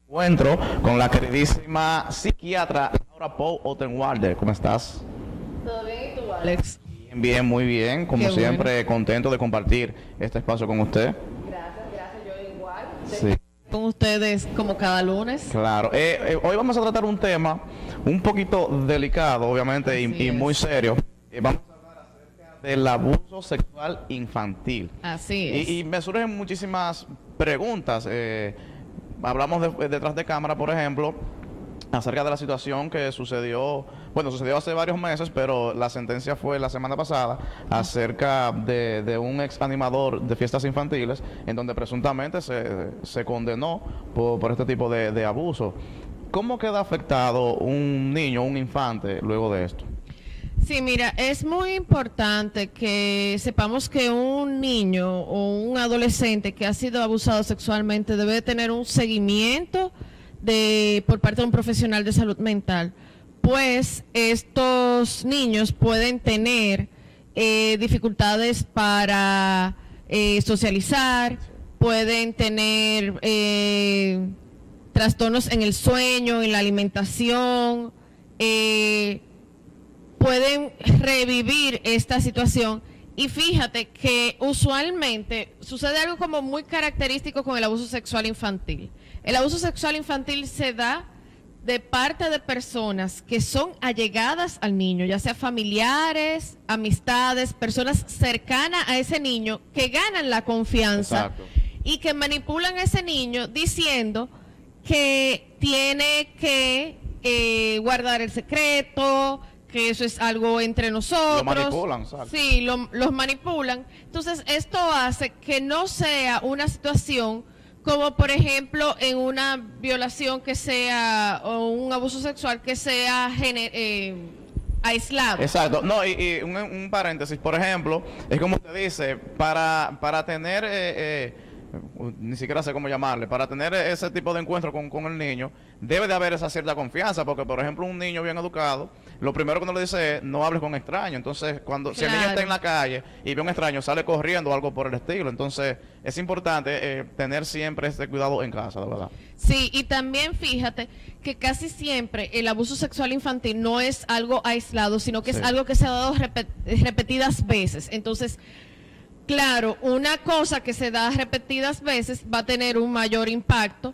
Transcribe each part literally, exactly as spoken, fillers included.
Encuentro con la queridísima psiquiatra Laura Pou Ottenwalder. ¿Cómo estás? ¿Todo bien? ¿Y tú, Alex? Bien, bien, muy bien. Como Qué siempre, bueno. contento de compartir este espacio con usted. Gracias, gracias, yo igual. Sí, Con ustedes como cada lunes. claro. Eh, eh, hoy vamos a tratar un tema un poquito delicado, obviamente, y, Así y es. muy serio. Eh, vamos a hablar acerca del abuso sexual infantil. Así es. Y, y me surgen muchísimas preguntas. Eh, hablamos de- detrás de cámara, por ejemplo, acerca de la situación que sucedió, bueno, sucedió hace varios meses, pero la sentencia fue la semana pasada acerca de, de un ex animador de fiestas infantiles, en donde presuntamente se, se condenó por, por este tipo de, de abuso. ¿Cómo queda afectado un niño, un infante, luego de esto? Sí, mira, es muy importante que sepamos que un niño o un adolescente que ha sido abusado sexualmente debe tener un seguimiento de por parte de un profesional de salud mental, pues estos niños pueden tener eh, dificultades para eh, socializar, pueden tener eh, trastornos en el sueño, en la alimentación, eh, pueden revivir esta situación. Y fíjate que usualmente sucede algo como muy característico con el abuso sexual infantil. El abuso sexual infantil se da de parte de personas que son allegadas al niño, ya sea familiares, amistades, personas cercanas a ese niño que ganan la confianza. Exacto. Y que manipulan a ese niño diciendo que tiene que eh, guardar el secreto, que eso es algo entre nosotros. Lo manipulan, exacto. Sí, lo- los manipulan. Entonces, esto hace que no sea una situación como, por ejemplo, en una violación que sea, o un abuso sexual que sea gene- eh, aislado. Exacto. No, y, y un, un paréntesis, por ejemplo, es como te dice, para, para tener, eh, eh, ni siquiera sé cómo llamarle, para tener ese tipo de encuentro con, con el niño, debe de haber esa cierta confianza, porque, por ejemplo, un niño bien educado, lo primero que uno le dice es, no hables con extraños. Entonces, cuando si el niño Claro. está en la calle y ve a un extraño, sale corriendo o algo por el estilo. Entonces, es importante eh, tener siempre este cuidado en casa, de verdad. Sí, y también fíjate que casi siempre el abuso sexual infantil no es algo aislado, sino que Sí. es algo que se ha dado repet- repetidas veces. Entonces, claro, una cosa que se da repetidas veces va a tener un mayor impacto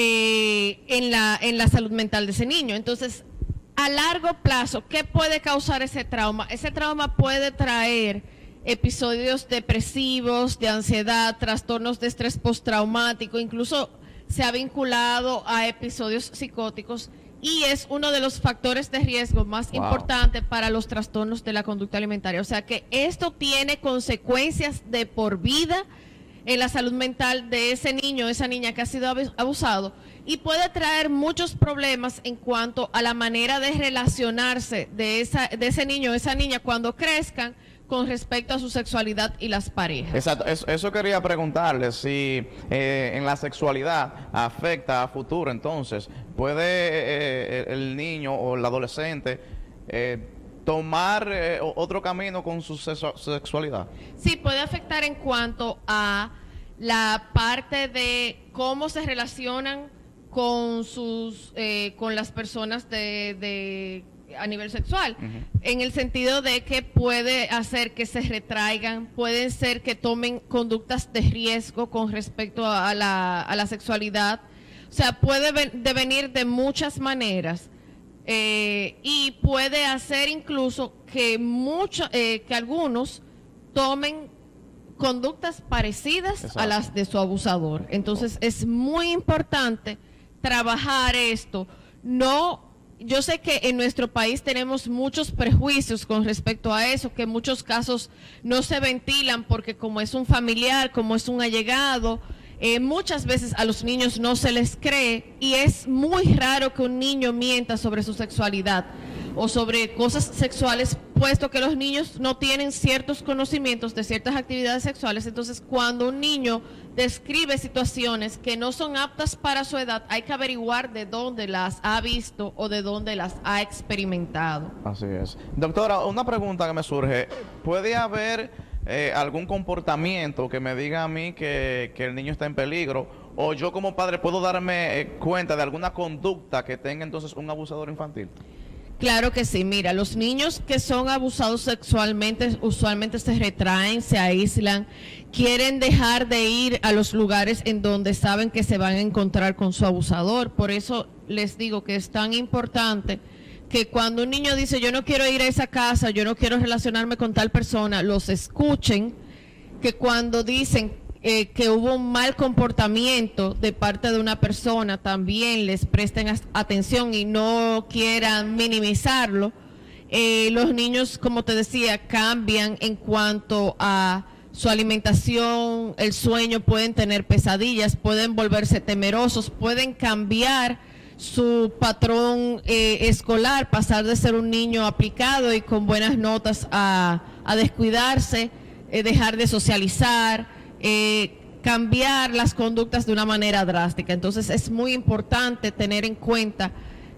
eh, en la, en la salud mental de ese niño. Entonces, a largo plazo, ¿qué puede causar ese trauma? Ese trauma puede traer episodios depresivos, de ansiedad, trastornos de estrés postraumático, incluso se ha vinculado a episodios psicóticos y es uno de los factores de riesgo más Wow. importantes para los trastornos de la conducta alimentaria. O sea que esto tiene consecuencias de por vida en la salud mental de ese niño, esa niña que ha sido abus- abusado, y puede traer muchos problemas en cuanto a la manera de relacionarse de, esa, de ese niño, esa niña cuando crezcan con respecto a su sexualidad y las parejas. Exacto, eso, eso quería preguntarle, si eh, en la sexualidad afecta a futuro. Entonces, ¿puede eh, el niño o el adolescente eh, tomar eh, o- otro camino con su sexu- sexualidad? Sí, puede afectar en cuanto a la parte de cómo se relacionan con sus eh, con las personas de, de a nivel sexual, Ujú. en el sentido de que puede hacer que se retraigan, pueden ser que tomen conductas de riesgo con respecto a la, a la sexualidad. O sea, puede ven- devenir de muchas maneras. Eh, y puede hacer incluso que mucho, eh, que algunos tomen conductas parecidas Exacto. a las de su abusador. Entonces es muy importante trabajar esto. No, yo sé que en nuestro país tenemos muchos prejuicios con respecto a eso, que en muchos casos no se ventilan porque como es un familiar, como es un allegado, eh, muchas veces a los niños no se les cree y es muy raro que un niño mienta sobre su sexualidad o sobre cosas sexuales, puesto que los niños no tienen ciertos conocimientos de ciertas actividades sexuales. Entonces, cuando un niño describe situaciones que no son aptas para su edad, hay que averiguar de dónde las ha visto o de dónde las ha experimentado. Así es. Doctora, una pregunta que me surge. ¿Puede haber eh, algún comportamiento que me diga a mí que, que el niño está en peligro o yo como padre puedo darme eh, cuenta de alguna conducta que tenga entonces un abusador infantil? Claro que sí. Mira, los niños que son abusados sexualmente usualmente se retraen, se aíslan, quieren dejar de ir a los lugares en donde saben que se van a encontrar con su abusador. Por eso les digo que es tan importante que cuando un niño dice yo no quiero ir a esa casa, yo no quiero relacionarme con tal persona, los escuchen, que cuando dicen Eh, que hubo un mal comportamiento de parte de una persona, también les presten atención y no quieran minimizarlo. Eh, los niños, como te decía, cambian en cuanto a su alimentación, el sueño, pueden tener pesadillas, pueden volverse temerosos, pueden cambiar su patrón eh, escolar, pasar de ser un niño aplicado y con buenas notas a, a descuidarse, eh, dejar de socializar, Eh, cambiar las conductas de una manera drástica. Entonces es muy importante tener en cuenta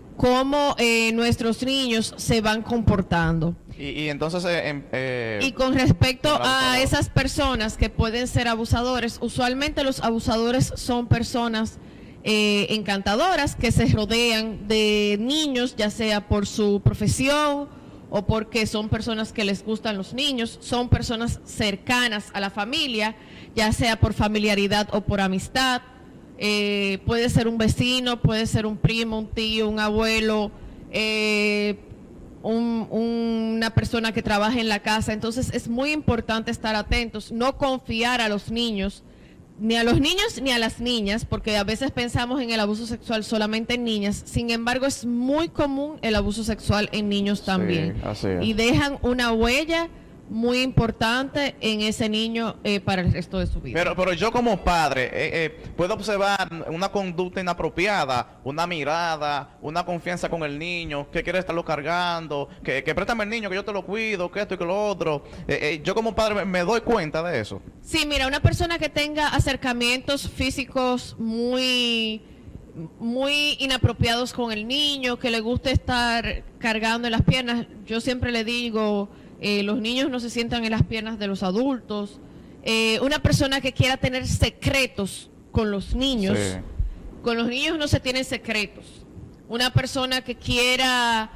cómo eh, nuestros niños se van comportando. Y, y entonces... Eh, eh, y con respecto a esas personas que pueden ser abusadores, usualmente los abusadores son personas eh, encantadoras que se rodean de niños, ya sea por su profesión o porque son personas que les gustan los niños, son personas cercanas a la familia, ya sea por familiaridad o por amistad. Eh, puede ser un vecino, puede ser un primo, un tío, un abuelo, eh, un, una persona que trabaja en la casa. Entonces es muy importante estar atentos, no confiar a los niños, ni a los niños ni a las niñas, porque a veces pensamos en el abuso sexual solamente en niñas. Sin embargo, es muy común el abuso sexual en niños también. Sí, así es. Y dejan una huella muy importante en ese niño eh, para el resto de su vida. Pero, pero yo como padre eh, eh, puedo observar una conducta inapropiada, una mirada, una confianza con el niño, que quiere estarlo cargando, que, que préstame el niño, que yo te lo cuido, que esto y que lo otro. Eh, eh, yo como padre me, me doy cuenta de eso. Sí, mira, una persona que tenga acercamientos físicos muy... muy inapropiados con el niño, que le guste estar cargando en las piernas, yo siempre le digo, eh, los niños no se sientan en las piernas de los adultos. Eh, una persona que quiera tener secretos con los niños, sí. Con los niños no se tienen secretos. Una persona que quiera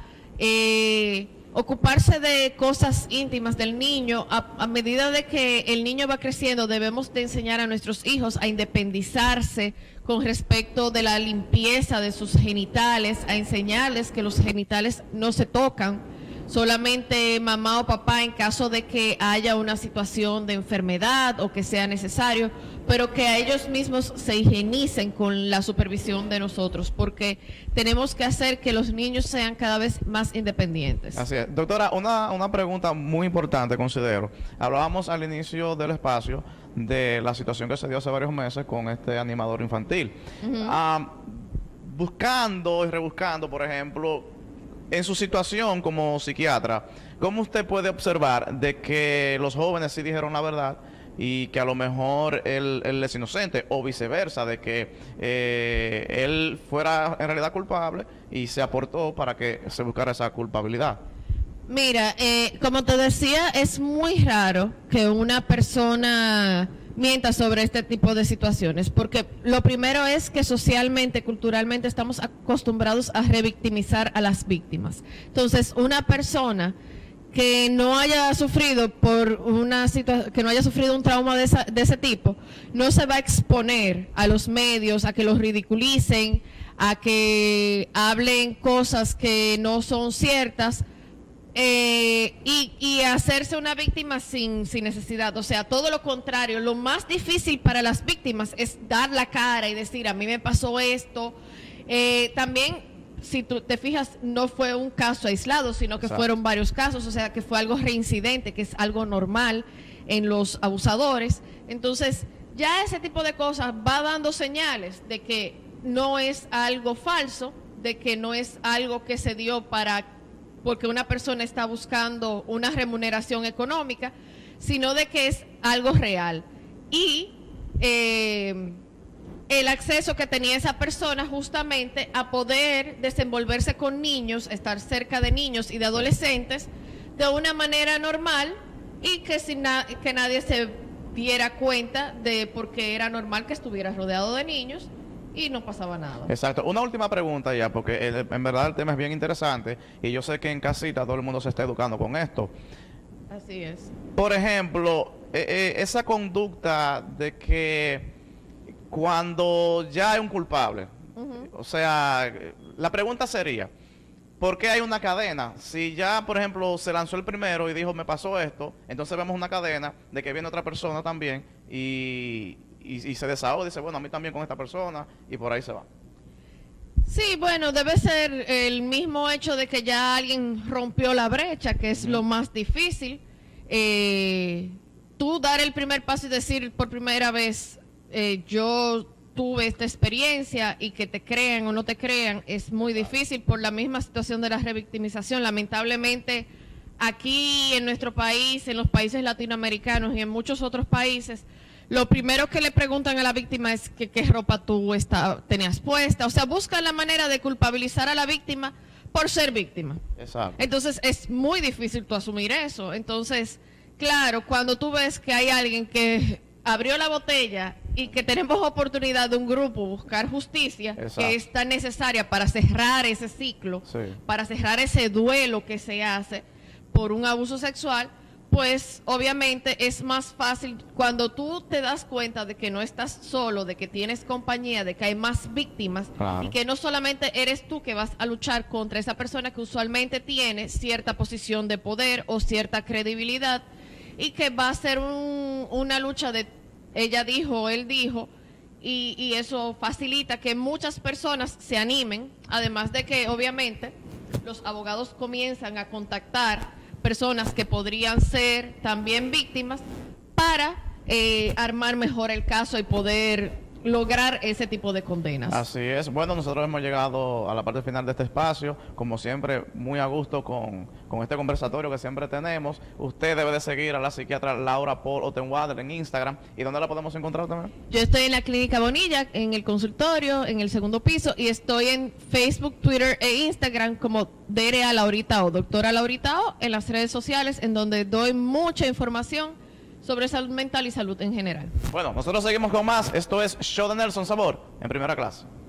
eh, ocuparse de cosas íntimas del niño, a, a medida de que el niño va creciendo, debemos de enseñar a nuestros hijos a independizarse con respecto de la limpieza de sus genitales, a enseñarles que los genitales no se tocan, solamente mamá o papá en caso de que haya una situación de enfermedad o que sea necesario, pero que a ellos mismos se higienicen con la supervisión de nosotros, porque tenemos que hacer que los niños sean cada vez más independientes. Así es. Doctora, una, una pregunta muy importante, considero. Hablábamos al inicio del espacio de la situación que se dio hace varios meses con este animador infantil. Uh-huh. Ah, buscando y rebuscando, por ejemplo, en su situación como psiquiatra, ¿cómo usted puede observar de que los jóvenes sí dijeron la verdad y que a lo mejor él, él es inocente, o viceversa, de que eh, él fuera en realidad culpable y se aportó para que se buscara esa culpabilidad? Mira, eh, como te decía, es muy raro que una persona mienta sobre este tipo de situaciones, porque lo primero es que socialmente, culturalmente estamos acostumbrados a revictimizar a las víctimas. Entonces, una persona que no haya sufrido por una situación, que no haya sufrido un trauma de, esa, de ese tipo, no se va a exponer a los medios, a que los ridiculicen, a que hablen cosas que no son ciertas, Eh, y, y hacerse una víctima sin, sin necesidad. O sea, todo lo contrario. Lo más difícil para las víctimas es dar la cara y decir, a mí me pasó esto. Eh, también, si tú te fijas, no fue un caso aislado, sino que Exacto. fueron varios casos. O sea, que fue algo reincidente, que es algo normal en los abusadores. Entonces, ya ese tipo de cosas va dando señales de que no es algo falso, de que no es algo que se dio para porque una persona está buscando una remuneración económica, sino de que es algo real. Y eh, el acceso que tenía esa persona justamente a poder desenvolverse con niños, estar cerca de niños y de adolescentes de una manera normal y que, sin na que nadie se diera cuenta de por qué era normal que estuviera rodeado de niños y no pasaba nada. Exacto. Una última pregunta ya, porque el- en verdad el tema es bien interesante y yo sé que en casita todo el mundo se está educando con esto. Así es. Por ejemplo, eh, eh, esa conducta de que cuando ya hay un culpable, Ujú. o sea, la pregunta sería, ¿por qué hay una cadena? Si ya, por ejemplo, se lanzó el primero y dijo, me pasó esto, entonces vemos una cadena de que viene otra persona también y, y, y se desahoga y dice, bueno, a mí también con esta persona y por ahí se va. Sí, bueno, debe ser el mismo hecho de que ya alguien rompió la brecha, que es lo más difícil. Eh, tú dar el primer paso y decir por primera vez, eh, yo tuve esta experiencia y que te crean o no te crean, es muy difícil por la misma situación de la revictimización. Lamentablemente, aquí en nuestro país, en los países latinoamericanos y en muchos otros países, lo primero que le preguntan a la víctima es que qué ropa tú está, tenías puesta. O sea, buscan la manera de culpabilizar a la víctima por ser víctima. Exacto. Entonces, es muy difícil tú asumir eso. Entonces, claro, cuando tú ves que hay alguien que abrió la botella y que tenemos oportunidad de un grupo buscar justicia, Exacto. que es tan necesaria para cerrar ese ciclo, Sí. para cerrar ese duelo que se hace por un abuso sexual, pues obviamente es más fácil cuando tú te das cuenta de que no estás solo, de que tienes compañía, de que hay más víctimas Claro. y que no solamente eres tú que vas a luchar contra esa persona que usualmente tiene cierta posición de poder o cierta credibilidad y que va a ser un- una lucha de ella dijo, él dijo, y, y eso facilita que muchas personas se animen, además de que obviamente los abogados comienzan a contactar personas que podrían ser también víctimas para eh, armar mejor el caso y poder lograr ese tipo de condenas. Así es. Bueno, nosotros hemos llegado a la parte final de este espacio. Como siempre, muy a gusto con, con este conversatorio que siempre tenemos. Usted debe de seguir a la psiquiatra Laura Paul Ottenwader en Instagram. ¿Y dónde la podemos encontrar también? Yo estoy en la Clínica Bonilla, en el consultorio, en el segundo piso, y estoy en Facebook, Twitter e Instagram como D R A Laurita O, doctora Laurita O, en las redes sociales, en donde doy mucha información sobre salud mental y salud en general. Bueno, nosotros seguimos con más. Esto es Show de Nelson Sabor en primera clase.